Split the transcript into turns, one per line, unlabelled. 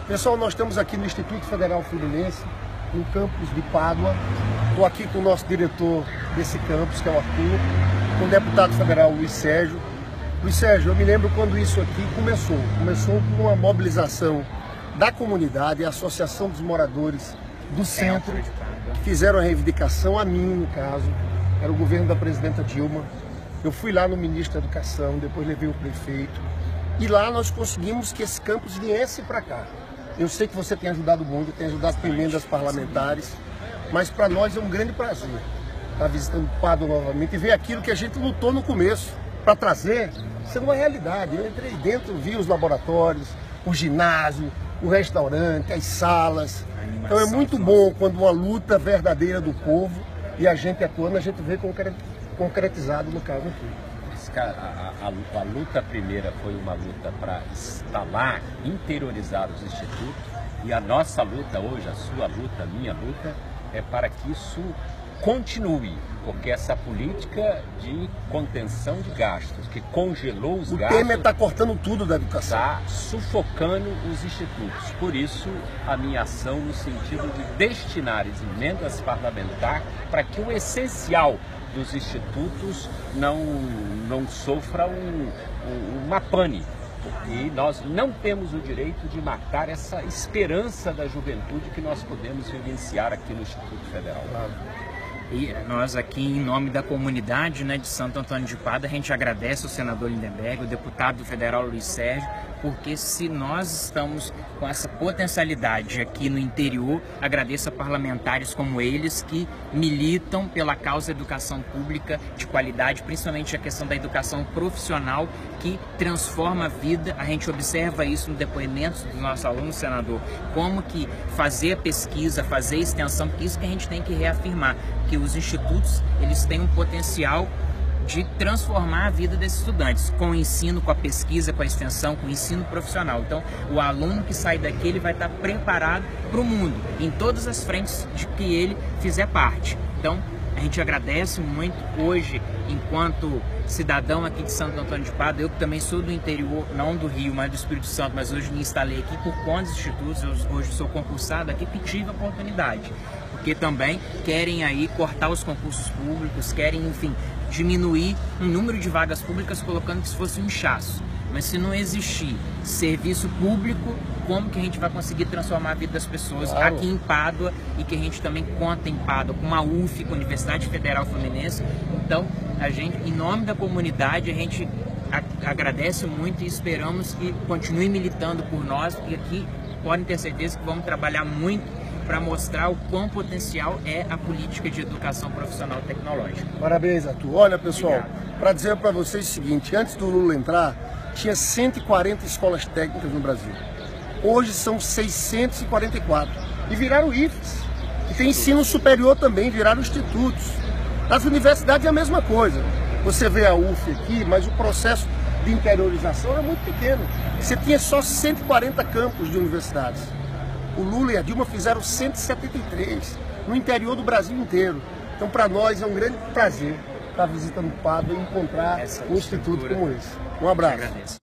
Pessoal, nós estamos aqui no Instituto Federal Fluminense, no campus de Pádua. Estou aqui com o nosso diretor desse campus, que é o Arthur, com o deputado federal Luiz Sérgio. Luiz Sérgio, eu me lembro quando isso aqui começou. Começou com uma mobilização da comunidade, a Associação dos Moradores do Centro, fizeram a reivindicação, a mim, no caso, era o governo da presidenta Dilma. Eu fui lá no ministro da Educação, depois levei o prefeito, e lá nós conseguimos que esse campus viesse para cá. Eu sei que você tem ajudado muito, tem ajudado com emendas parlamentares, mas para nós é um grande prazer estar visitando Pádua novamente e ver aquilo que a gente lutou no começo para trazer, sendo uma realidade. Eu entrei dentro, vi os laboratórios, o ginásio, o restaurante, as salas. Então é muito bom quando uma luta verdadeira do povo e a gente atuando, a gente vê concretizado no caso aqui.
A luta primeira foi uma luta para instalar, interiorizar os institutos, e a nossa luta hoje, a sua luta, a minha luta, é para que isso continue, porque essa política de contenção de gastos, que congelou os gastos...
O Temer está cortando tudo da educação.
Está sufocando os institutos. Por isso, a minha ação no sentido de destinar as emendas parlamentares para que o essencial dos institutos não sofra uma pane, porque nós não temos o direito de matar essa esperança da juventude que nós podemos vivenciar aqui no Instituto Federal.
E nós aqui, em nome da comunidade, né, de Santo Antônio de Pádua, a gente agradece ao senador Lindenberg, o deputado federal Luiz Sérgio, porque se nós estamos com essa potencialidade aqui no interior, agradeço a parlamentares como eles que militam pela causa da educação pública de qualidade, principalmente a questão da educação profissional que transforma a vida. A gente observa isso no depoimento dos nossos alunos, senador, como que fazer a pesquisa, fazer a extensão, porque isso que a gente tem que reafirmar, que os institutos eles têm um potencial de transformar a vida desses estudantes, com o ensino, com a pesquisa, com a extensão, com o ensino profissional. Então, o aluno que sai daqui, ele vai estar preparado para o mundo, em todas as frentes de que ele fizer parte. Então, a gente agradece muito hoje, enquanto cidadão aqui de Santo Antônio de Pádua, eu que também sou do interior, não do Rio, mas do Espírito Santo, mas hoje me instalei aqui por conta dos institutos, hoje sou concursado aqui, que tive a oportunidade, porque também querem aí cortar os concursos públicos, querem, enfim, diminuir o número de vagas públicas, colocando que se fosse um inchaço. Mas se não existir serviço público, como que a gente vai conseguir transformar a vida das pessoas aqui em Pádua, e que a gente também conta em Pádua com a UF, com a Universidade Federal Fluminense. Então, a gente, em nome da comunidade, a gente agradece muito e esperamos que continue militando por nós, e aqui podem ter certeza que vamos trabalhar muito para mostrar o quão potencial é a política de educação profissional e tecnológica.
Parabéns, Arthur. Olha, pessoal, para dizer para vocês o seguinte, antes do Lula entrar, tinha 140 escolas técnicas no Brasil. Hoje são 644. E viraram IFES. E tem ensino superior também, viraram institutos. Nas universidades é a mesma coisa. Você vê a UF aqui, mas o processo de interiorização era muito pequeno. Você tinha só 140 campos de universidades. O Lula e a Dilma fizeram 173 no interior do Brasil inteiro. Então, para nós é um grande prazer estar visitando Pádua e encontrar um instituto como esse. Um abraço.